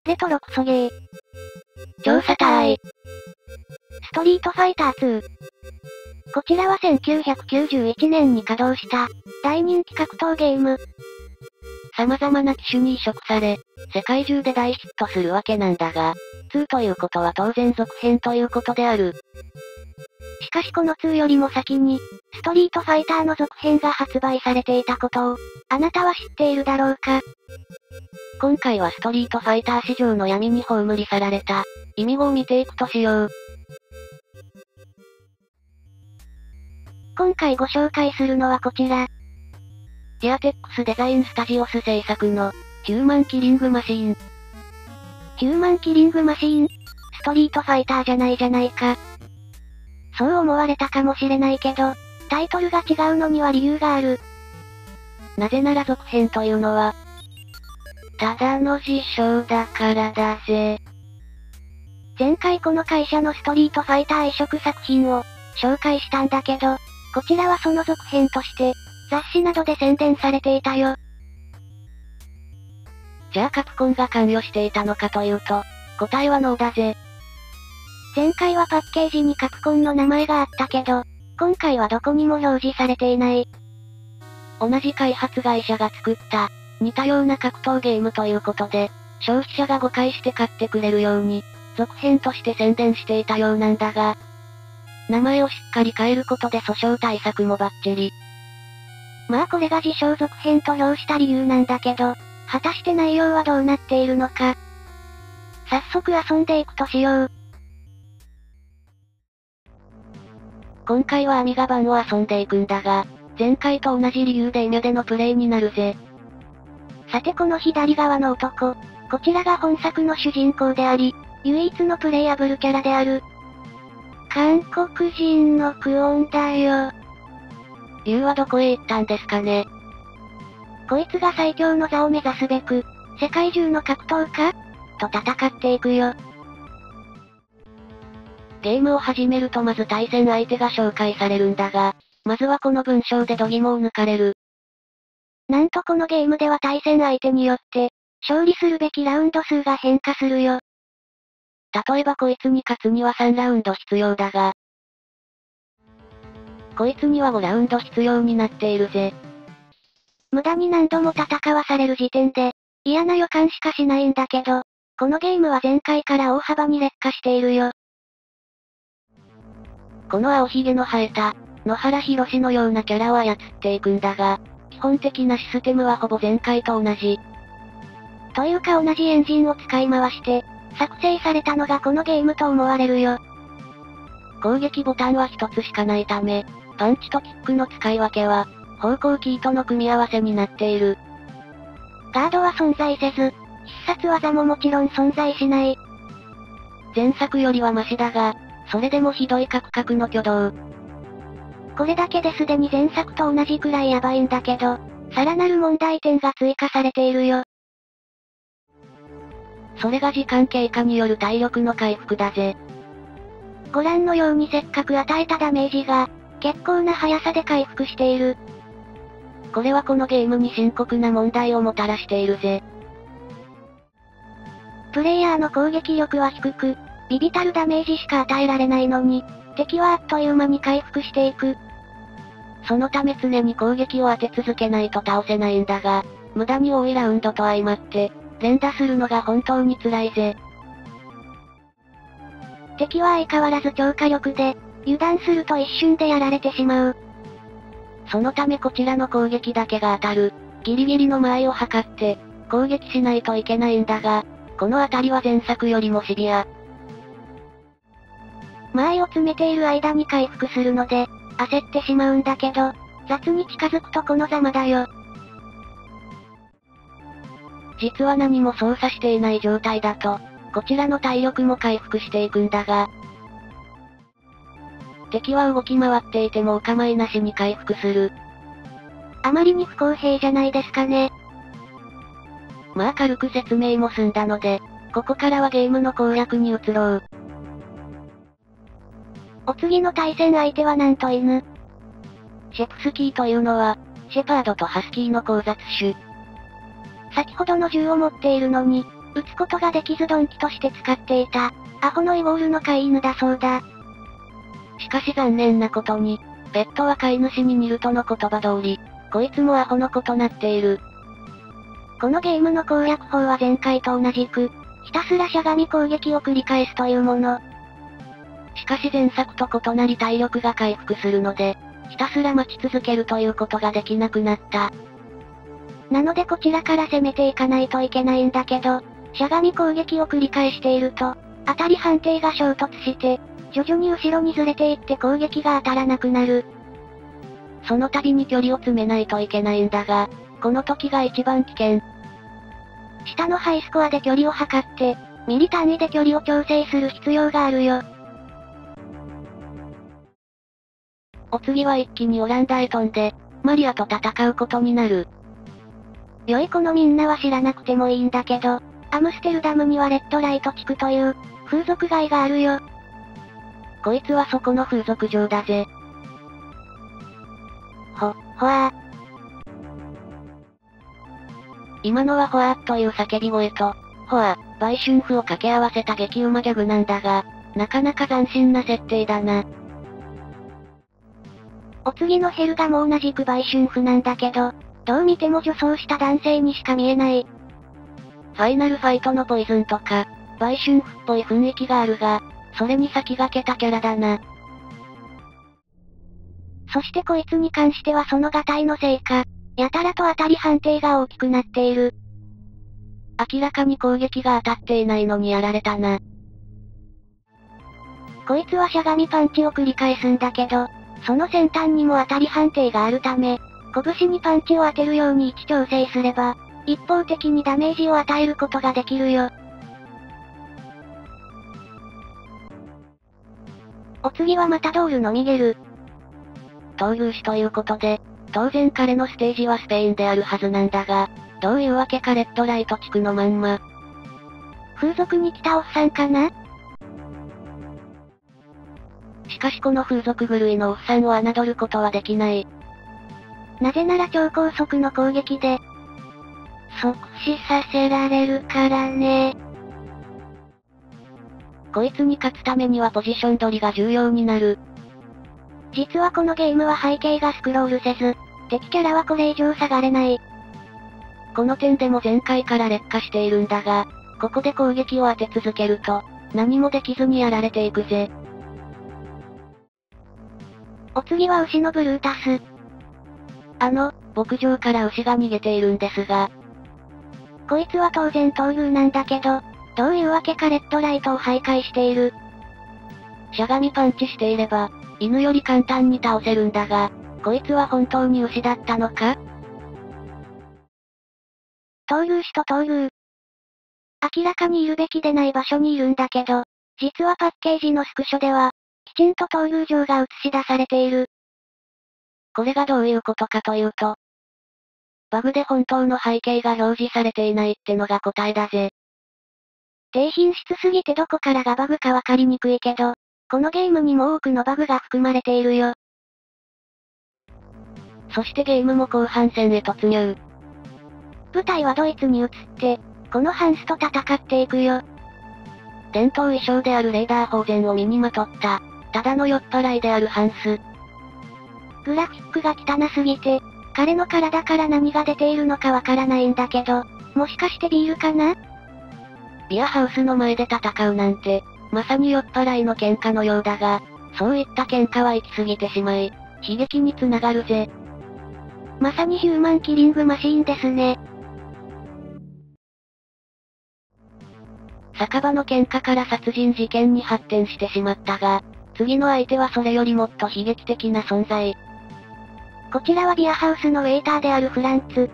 レトロクソゲー。 調査隊。 ストリートファイター2。こちらは1991年に稼働した、大人気格闘ゲーム。 様々な機種に移植され、世界中で大ヒットするわけなんだが、2ということは当然続編ということである。 しかしこの2よりも先に、ストリートファイターの続編が発売されていたことを、あなたは知っているだろうか？ 今回はストリートファイター史上の闇に葬り去られた、意味語を見ていくとしよう。 今回ご紹介するのはこちら。 ジアテックスデザインスタジオス制作の、ヒューマンキリングマシーン。 ヒューマンキリングマシーン？ストリートファイターじゃないじゃないか。そう思われたかもしれないけど、タイトルが違うのには理由がある。 なぜなら続編というのは、ただの自称だからだぜ。 前回この会社のストリートファイター移植作品を紹介したんだけど、こちらはその続編として、雑誌などで宣伝されていたよ。 じゃあカプコンが関与していたのかというと、答えはノーだぜ。 前回はパッケージにカプコンの名前があったけど、今回はどこにも表示されていない。 同じ開発会社が作った、似たような格闘ゲームということで、消費者が誤解して買ってくれるように、続編として宣伝していたようなんだが、名前をしっかり変えることで訴訟対策もバッチリ。 まあこれが自称続編と評した理由なんだけど、果たして内容はどうなっているのか。早速遊んでいくとしよう。 今回はアミガ版を遊んでいくんだが、前回と同じ理由でイメでのプレイになるぜ。 さてこの左側の男、こちらが本作の主人公であり、唯一のプレイアブルキャラである。韓国人のクオンだよ。 ユウはどこへ行ったんですかね。 こいつが最強の座を目指すべく、世界中の格闘家と戦っていくよ。 ゲームを始めるとまず対戦相手が紹介されるんだが、まずはこの文章で度肝を抜かれる。 なんとこのゲームでは対戦相手によって、勝利するべきラウンド数が変化するよ。 例えばこいつに勝つには3ラウンド必要だが、こいつには5ラウンド必要になっているぜ。 無駄に何度も戦わされる時点で、嫌な予感しかしないんだけど、このゲームは前回から大幅に劣化しているよ。 この青ひげの生えた、野原ひろしのようなキャラを操っていくんだが、基本的なシステムはほぼ前回と同じ。 というか同じエンジンを使い回して、作成されたのがこのゲームと思われるよ。 攻撃ボタンは一つしかないため、パンチとキックの使い分けは、方向キーとの組み合わせになっている。 ガードは存在せず、必殺技ももちろん存在しない。 前作よりはマシだが、それでもひどいカクカクの挙動。 これだけですでに前作と同じくらいヤバいんだけど、さらなる問題点が追加されているよ。 それが時間経過による体力の回復だぜ。 ご覧のようにせっかく与えたダメージが、結構な速さで回復している。 これはこのゲームに深刻な問題をもたらしているぜ。 プレイヤーの攻撃力は低く、微々たるダメージしか与えられないのに、敵はあっという間に回復していく。 そのため常に攻撃を当て続けないと倒せないんだが、無駄に多いラウンドと相まって、連打するのが本当に辛いぜ。 敵は相変わらず超火力で、油断すると一瞬でやられてしまう。 そのためこちらの攻撃だけが当たる、ギリギリの間合いを測って、攻撃しないといけないんだが、このあたりは前作よりもシビア。 間合いを詰めている間に回復するので、焦ってしまうんだけど、雑に近づくとこのざまだよ。 実は何も操作していない状態だと、こちらの体力も回復していくんだが、敵は動き回っていてもお構いなしに回復する。 あまりに不公平じゃないですかね。 まあ軽く説明も済んだので、ここからはゲームの攻略に移ろう。 お次の対戦相手はなんと犬。 シェプスキーというのは、シェパードとハスキーの交雑種。 先ほどの銃を持っているのに、 撃つことができず鈍器として使っていた、アホのイゴールの飼い犬だそうだ。 しかし残念なことに、ペットは飼い主に似るとの言葉通り、こいつもアホのことなっている。 このゲームの攻略法は前回と同じく、ひたすらしゃがみ攻撃を繰り返すというもの。 しかし前作と異なり体力が回復するので、ひたすら待ち続けるということができなくなった。 なのでこちらから攻めていかないといけないんだけど、しゃがみ攻撃を繰り返していると、当たり判定が衝突して、徐々に後ろにずれていって攻撃が当たらなくなる。 その度に距離を詰めないといけないんだが、この時が一番危険。 下のハイスコアで距離を測って、ミリ単位で距離を調整する必要があるよ。 お次は一気にオランダへ飛んで、マリアと戦うことになる。 良い子のみんなは知らなくてもいいんだけど、アムステルダムにはレッドライト地区という、風俗街があるよ。 こいつはそこの風俗嬢だぜ。 ほわー。 今のはほわーという叫び声と、ほわ、売春婦を掛け合わせた激うまギャグなんだが、なかなか斬新な設定だな。 お次のヘルガも同じく売春婦なんだけど、どう見ても女装した男性にしか見えない。 ファイナルファイトのポイズンとか、売春婦っぽい雰囲気があるが、それに先駆けたキャラだな。 そしてこいつに関してはそのガタイのせいか、やたらと当たり判定が大きくなっている。 明らかに攻撃が当たっていないのにやられたな。 こいつはしゃがみパンチを繰り返すんだけど、その先端にも当たり判定があるため、拳にパンチを当てるように位置調整すれば、一方的にダメージを与えることができるよ。お次はマタドールのミゲル。 闘牛士ということで、当然彼のステージはスペインであるはずなんだが、どういうわけかレッドライト地区のまんま。 風俗に来たおっさんかな？ しかしこの風俗狂いのおっさんを侮ることはできない。 なぜなら超高速の攻撃で、即死させられるからね。 こいつに勝つためにはポジション取りが重要になる。 実はこのゲームは背景がスクロールせず、敵キャラはこれ以上下がれない。 この点でも前回から劣化しているんだが、ここで攻撃を当て続けると、何もできずにやられていくぜ。 お次は牛のブルータス。 牧場から牛が逃げているんですが。 こいつは当然闘牛なんだけど、どういうわけかレッドライトを徘徊している。 しゃがみパンチしていれば、犬より簡単に倒せるんだが、こいつは本当に牛だったのか？ 闘牛士と闘牛。明らかにいるべきでない場所にいるんだけど、実はパッケージのスクショでは、きちんと闘牛場が映し出されている。 これがどういうことかというと、バグで本当の背景が表示されていないってのが答えだぜ。 低品質すぎてどこからがバグかわかりにくいけど、このゲームにも多くのバグが含まれているよ。 そしてゲームも後半戦へ突入。 舞台はドイツに移って、このハンスと戦っていくよ。 伝統衣装であるレーダーホーゼンを身にまとった、ただの酔っ払いであるハンス。 グラフィックが汚すぎて、彼の体から何が出ているのかわからないんだけど、もしかしてビールかな？ ビアハウスの前で戦うなんて、まさに酔っ払いの喧嘩のようだが、そういった喧嘩は行き過ぎてしまい、悲劇に繋がるぜ。 まさにヒューマンキリングマシーンですね。 酒場の喧嘩から殺人事件に発展してしまったが、次の相手はそれよりもっと悲劇的な存在。 こちらはビアハウスのウェイターであるフランツ。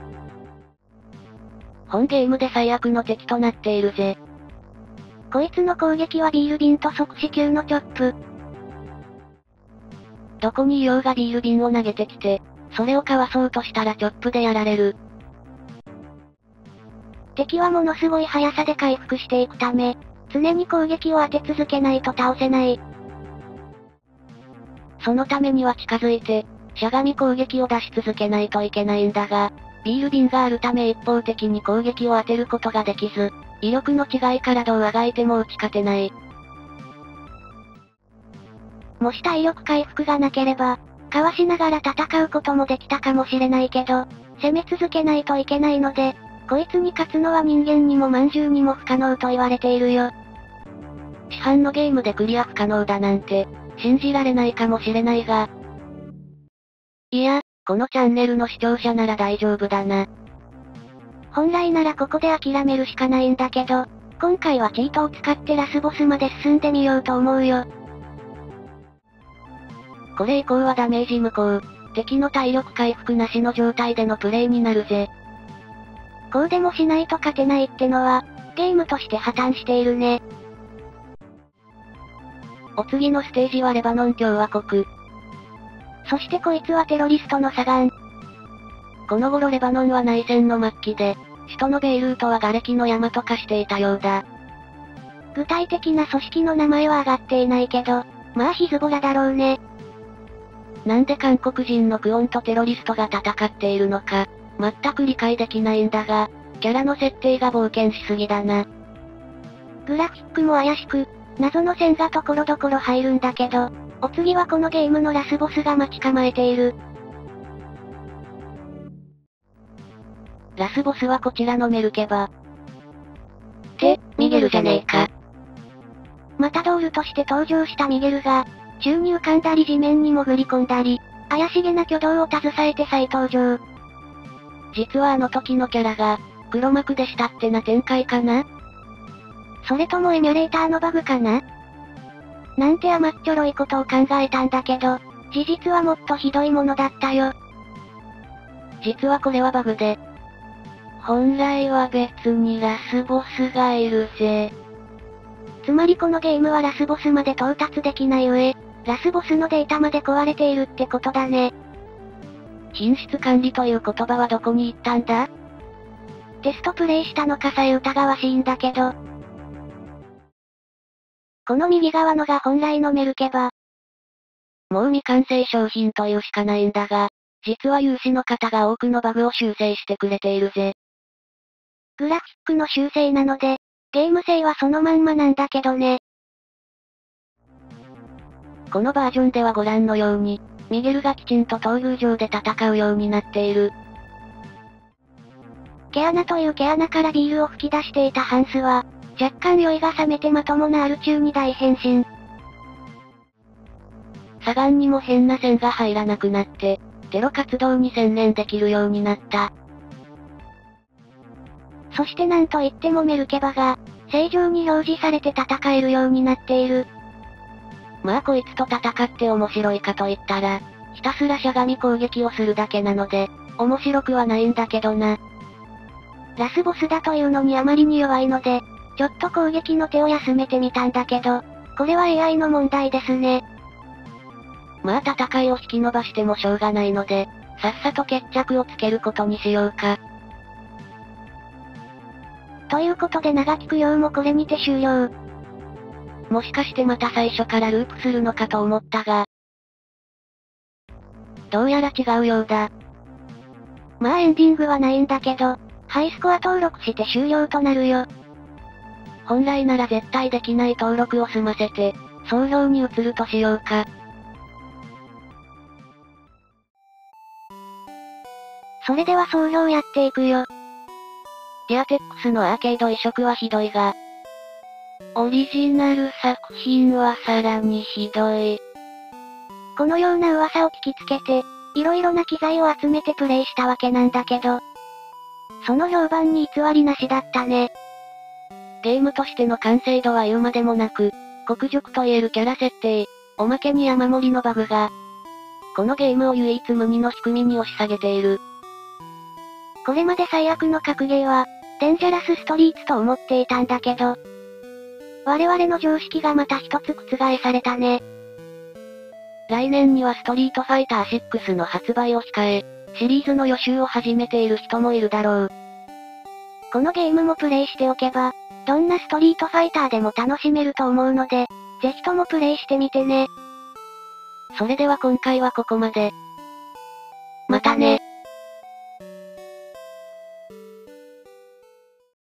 本ゲームで最悪の敵となっているぜ。 こいつの攻撃はビール瓶と即死級のチョップ。 どこにいようがビール瓶を投げてきて、それをかわそうとしたらチョップでやられる。 敵はものすごい速さで回復していくため、常に攻撃を当て続けないと倒せない。 そのためには近づいて、しゃがみ攻撃を出し続けないといけないんだが、 ビール瓶があるため一方的に攻撃を当てることができず、威力の違いからどうあがいても打ち勝てない。 もし体力回復がなければ、かわしながら戦うこともできたかもしれないけど、攻め続けないといけないので、こいつに勝つのは人間にも饅頭にも不可能と言われているよ。 市販のゲームでクリア不可能だなんて、信じられないかもしれないが。いや、このチャンネルの視聴者なら大丈夫だな。 本来ならここで諦めるしかないんだけど、今回はチートを使ってラスボスまで進んでみようと思うよ。 これ以降はダメージ無効。敵の体力回復なしの状態でのプレイになるぜ。 こうでもしないと勝てないってのは、ゲームとして破綻しているね。 お次のステージはレバノン共和国。 そしてこいつはテロリストのサガン。 この頃レバノンは内戦の末期で、首都のベイルートは瓦礫の山と化していたようだ。 具体的な組織の名前は挙がっていないけど、まあヒズボラだろうね。 なんで韓国人のクオンとテロリストが戦っているのか、全く理解できないんだが、キャラの設定が冒険しすぎだな。 グラフィックも怪しく、謎の線がところどころ入るんだけど、お次はこのゲームのラスボスが待ち構えている。 ラスボスはこちらのメルケバ。ミゲルじゃねえか。 マタドールとして登場したミゲルが、宙に浮かんだり地面に潜り込んだり、怪しげな挙動を携えて再登場。 実はあの時のキャラが、黒幕でしたってな展開かな？ それともエミュレーターのバグかな？なんて甘っちょろいことを考えたんだけど、事実はもっとひどいものだったよ。 実はこれはバグで、本来は別にラスボスがいるぜ。 つまりこのゲームはラスボスまで到達できない上、ラスボスのデータまで壊れているってことだね。 品質管理という言葉はどこに行ったんだ？ テストプレイしたのかさえ疑わしいんだけど。この右側のが本来のメルケバ。 もう未完成商品というしかないんだが、実は有志の方が多くのバグを修正してくれているぜ。 グラフィックの修正なので、ゲーム性はそのまんまなんだけどね。 このバージョンではご覧のように、ミゲルがきちんと闘牛場で戦うようになっている。 毛穴という毛穴からビールを吹き出していたハンスは、若干酔いが冷めてまともな R 中に大変身。 サガンにも変な線が入らなくなって、テロ活動に専念できるようになった。 そしてなんといってもメルケバが、正常に表示されて戦えるようになっている。 まあこいつと戦って面白いかと言ったら、ひたすらしゃがみ攻撃をするだけなので、面白くはないんだけどな。 ラスボスだというのにあまりに弱いので、ちょっと攻撃の手を休めてみたんだけど、これは AI の問題ですね。 まあ戦いを引き延ばしてもしょうがないので、さっさと決着をつけることにしようか。 ということで長き供養もこれにて終了。 もしかしてまた最初からループするのかと思ったが、どうやら違うようだ。 まあエンディングはないんだけど、ハイスコア登録して終了となるよ。 本来なら絶対できない登録を済ませて、総評に移るとしようか。 それでは総評やっていくよ。 ディアテックスのアーケード移植はひどいが、オリジナル作品はさらにひどい。 このような噂を聞きつけて、色々な機材を集めてプレイしたわけなんだけど、その評判に偽りなしだったね。 ゲームとしての完成度は言うまでもなく、酷辱と言えるキャラ設定、おまけに山盛りのバグが、このゲームを唯一無二の仕組みに押し下げている。 これまで最悪の格ゲーは、デンジャラスストリートと思っていたんだけど、我々の常識がまた一つ覆されたね。 来年にはストリートファイター6の発売を控え、シリーズの予習を始めている人もいるだろう。 このゲームもプレイしておけば、どんなストリートファイターでも楽しめると思うので、ぜひともプレイしてみてね。 それでは今回はここまで。